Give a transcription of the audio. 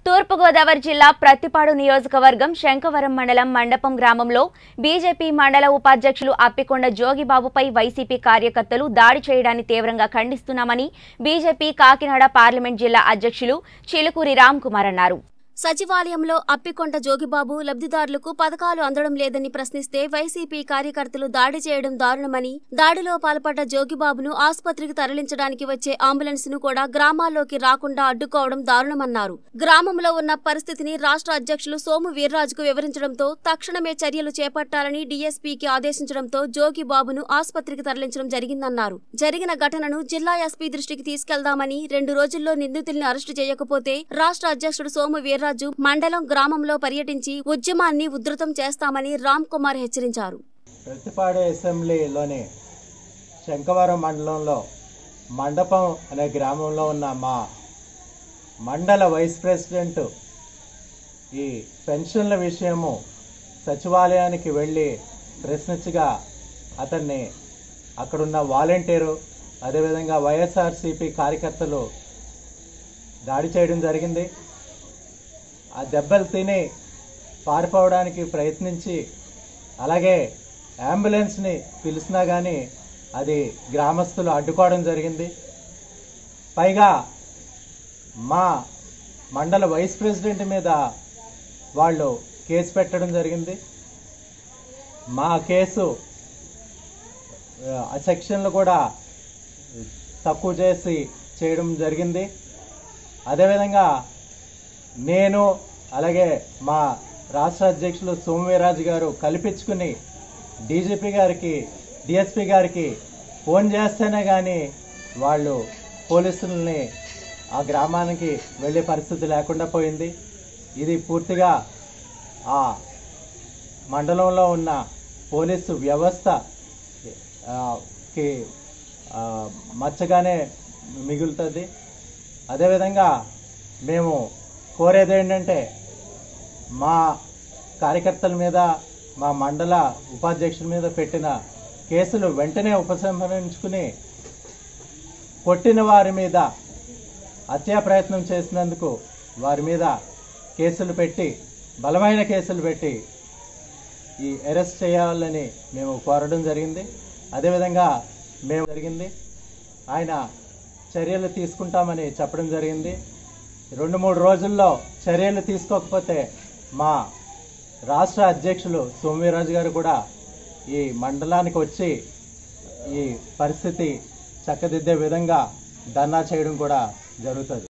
తూర్పు గోదావరి జిల్లా ప్రతిపాడు నియోజకవర్గం శంకవరం మండలం మండపం గ్రామంలో బీజేపీ మండల ఉపాధ్యక్షులు అప్పికొండ జోగిబాబుపై వైసీపీ కార్యకర్తలు దాడి చేయడాన్ని తీవ్రంగా ఖండిస్తున్నామని బీజేపీ కాకినాడ పార్లమెంట్ జిల్లా అధ్యక్షులు చిలుకూరి రామ్కుమార్ అన్నారు. సచివాలయంలో అప్పికొండ జోగిబాబు లబ్ధిదారులకు పథకాలు అందడం లేదని ప్రశ్నిస్తే వైసీపీ కార్యకర్తలు దాడి చేయడం దారుణమని, దాడిలో పాల్పడ్డ జోగిబాబును ఆసుపత్రికి తరలించడానికి వచ్చే అంబులెన్స్ ను కూడా గ్రామాల్లోకి రాకుండా అడ్డుకోవడం దారుణమన్నారు. గ్రామంలో ఉన్న పరిస్థితిని రాష్ట్ర అధ్యక్షులు సోము వీర్రాజుకు వివరించడంతో తక్షణమే చర్యలు చేపట్టాలని డీఎస్పీకి ఆదేశించడంతో జోగిబాబును ఆసుపత్రికి తరలించడం జరిగిందన్నారు. జరిగిన ఘటనను జిల్లా ఎస్పీ దృష్టికి తీసుకెళ్దామని, 2 రోజుల్లో నిందితుల్ని అరెస్టు చేయకపోతే రాష్ట్ర అధ్యక్షుడు సోము వీర్రాజు మండలం గ్రామంలో పర్యటించి ఉద్యమాన్ని ఉధృతం చేస్తామని రామ్కుమార్ హెచ్చరించారు. ప్రతిపాడు అసెంబ్లీలోని శంకవరం మండలంలో మండపం అనే గ్రామంలో ఉన్న మా మండల వైస్ ప్రెసిడెంట్ ఈ పెన్షన్ల విషయము సచివాలయానికి వెళ్ళి ప్రశ్నించగా అతన్ని అక్కడున్న వాలంటీరు అదేవిధంగా వైఎస్ఆర్సీపీ కార్యకర్తలు దాడి చేయడం జరిగింది. ఆ దెబ్బలు తిని పారిపోవడానికి ప్రయత్నించి అలాగే అంబులెన్స్ని పిలిచినా కానీ అది గ్రామస్తులు అడ్డుకోవడం జరిగింది. పైగా మా మండల వైస్ ప్రెసిడెంట్ మీద వాళ్ళు కేసు పెట్టడం జరిగింది. మా కేసు ఆ సెక్షన్లు కూడా తక్కువ చేసి చేయడం జరిగింది. అదేవిధంగా నేను అలాగే మా రాష్ట్ర అధ్యక్షులు సోము వీర్రాజు గారు కల్పించుకుని డీజీపీ గారికి డిఎస్పీ గారికి ఫోన్ చేస్తేనే కానీ వాళ్ళు పోలీసుల్ని ఆ గ్రామానికి వెళ్ళే పరిస్థితి లేకుండా పోయింది. ఇది పూర్తిగా ఆ మండలంలో ఉన్న పోలీసు వ్యవస్థకి మచ్చగానే మిగులుతుంది. అదేవిధంగా మేము కోరేది ఏంటంటే మా కార్యకర్తల మీద మా మండల ఉపాధ్యక్షుల మీద పెట్టిన కేసులు వెంటనే ఉపసంహరించుకుని కొట్టిన వారి మీద హత్యా ప్రయత్నం చేసినందుకు వారి మీద కేసులు పెట్టి బలమైన కేసులు పెట్టి ఈ అరెస్ట్ చేయాలని మేము కోరడం జరిగింది. అదేవిధంగా ఆయన చర్యలు తీసుకుంటామని చెప్పడం జరిగింది. 2-3 రోజుల్లో చర్యలు తీసుకోకపోతే మా రాష్ట్ర అధ్యక్షులు సోము వీర్రాజు గారు కూడా ఈ మండలానికి వచ్చి ఈ పరిస్థితి చక్కదిద్దే విధంగా ధర్నా చేయడం కూడా జరుగుతుంది.